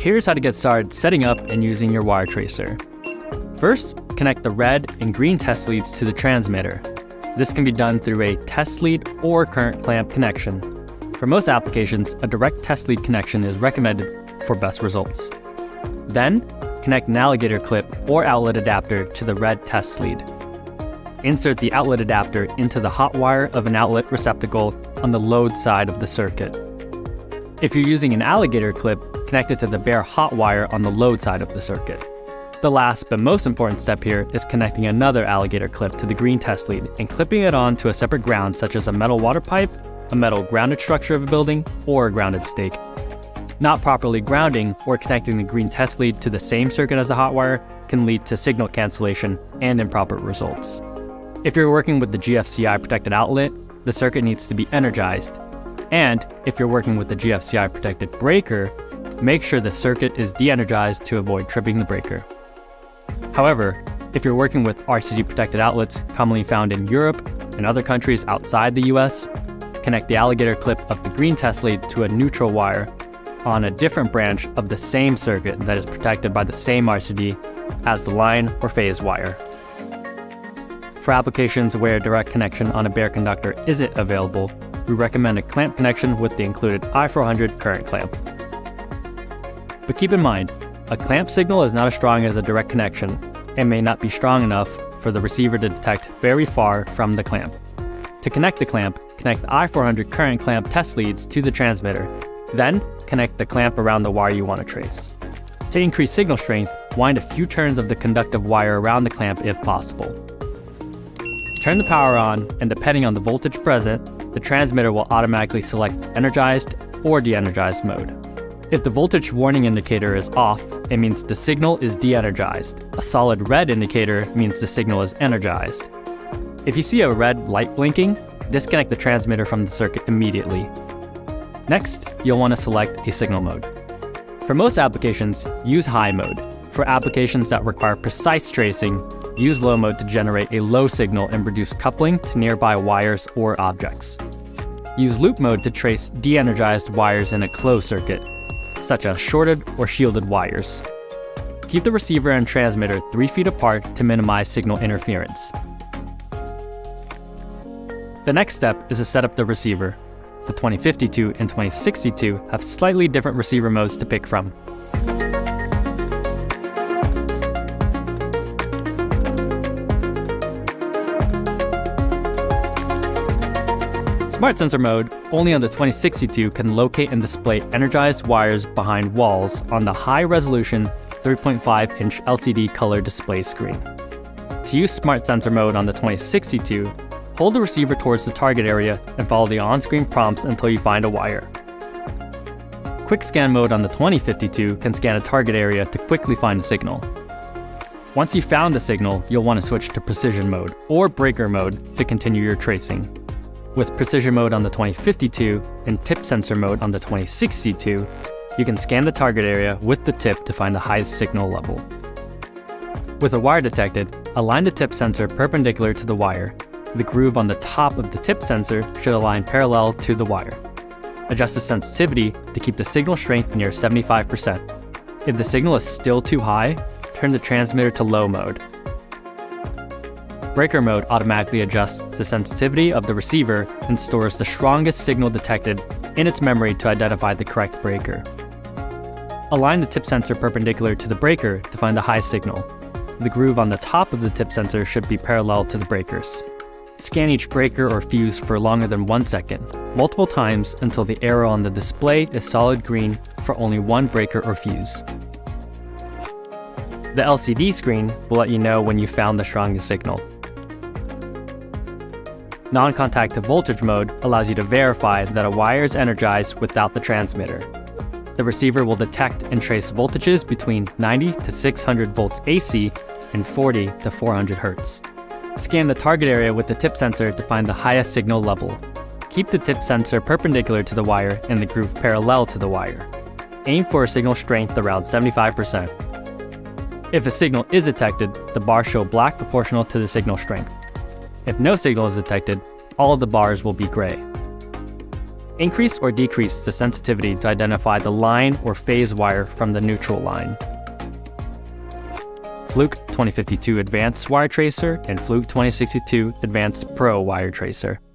here's how to get started setting up and using your wire tracer. First, connect the red and green test leads to the transmitter. This can be done through a test lead or current clamp connection. For most applications, a direct test lead connection is recommended for best results. Then, connect an alligator clip or outlet adapter to the red test lead. Insert the outlet adapter into the hot wire of an outlet receptacle on the load side of the circuit. If you're using an alligator clip, connect it to the bare hot wire on the load side of the circuit. The last but most important step here is connecting another alligator clip to the green test lead and clipping it on to a separate ground such as a metal water pipe, a metal grounded structure of a building, or a grounded stake. Not properly grounding or connecting the green test lead to the same circuit as the hot wire can lead to signal cancellation and improper results. If you're working with the GFCI protected outlet, the circuit needs to be energized. And if you're working with the GFCI protected breaker, make sure the circuit is de-energized to avoid tripping the breaker. However, if you're working with RCD protected outlets commonly found in Europe and other countries outside the US, connect the alligator clip of the green test lead to a neutral wire on a different branch of the same circuit that is protected by the same RCD as the line or phase wire. For applications where a direct connection on a bare conductor isn't available, we recommend a clamp connection with the included I400 current clamp. But keep in mind, a clamp signal is not as strong as a direct connection and may not be strong enough for the receiver to detect very far from the clamp. To connect the clamp, connect the I400 current clamp test leads to the transmitter. Then, connect the clamp around the wire you want to trace. To increase signal strength, wind a few turns of the conductive wire around the clamp if possible. Turn the power on, and depending on the voltage present, the transmitter will automatically select energized or de-energized mode. If the voltage warning indicator is off, it means the signal is de-energized. A solid red indicator means the signal is energized. If you see a red light blinking, disconnect the transmitter from the circuit immediately. Next, you'll want to select a signal mode. For most applications, use high mode. For applications that require precise tracing, use low mode to generate a low signal and reduce coupling to nearby wires or objects. Use loop mode to trace de-energized wires in a closed circuit, such as shorted or shielded wires. Keep the receiver and transmitter 3 feet apart to minimize signal interference. The next step is to set up the receiver. The 2052 and 2062 have slightly different receiver modes to pick from. Smart Sensor mode, only on the 2062 can locate and display energized wires behind walls on the high-resolution 3.5-inch LCD color display screen. To use Smart Sensor mode on the 2062, hold the receiver towards the target area and follow the on-screen prompts until you find a wire. Quick Scan mode on the 2052 can scan a target area to quickly find a signal. Once you've found the signal, you'll want to switch to Precision mode or Breaker mode to continue your tracing. With Precision mode on the 2052 and Tip Sensor mode on the 2062, you can scan the target area with the tip to find the highest signal level. With a wire detected, align the tip sensor perpendicular to the wire. The groove on the top of the tip sensor should align parallel to the wire. Adjust the sensitivity to keep the signal strength near 75%. If the signal is still too high, turn the transmitter to low mode. Breaker mode automatically adjusts the sensitivity of the receiver and stores the strongest signal detected in its memory to identify the correct breaker. Align the tip sensor perpendicular to the breaker to find the high signal. The groove on the top of the tip sensor should be parallel to the breakers. Scan each breaker or fuse for longer than 1 second, multiple times until the arrow on the display is solid green for only one breaker or fuse. The LCD screen will let you know when you found the strongest signal. Non-contact to voltage mode allows you to verify that a wire is energized without the transmitter. The receiver will detect and trace voltages between 90 to 600 volts AC and 40 to 400 Hz. Scan the target area with the tip sensor to find the highest signal level. Keep the tip sensor perpendicular to the wire and the groove parallel to the wire. Aim for a signal strength around 75%. If a signal is detected, the bars show black proportional to the signal strength. If no signal is detected, all of the bars will be gray. Increase or decrease the sensitivity to identify the line or phase wire from the neutral line. Fluke 2052 Advanced Wire Tracer and Fluke 2062 Advanced Pro Wire Tracer.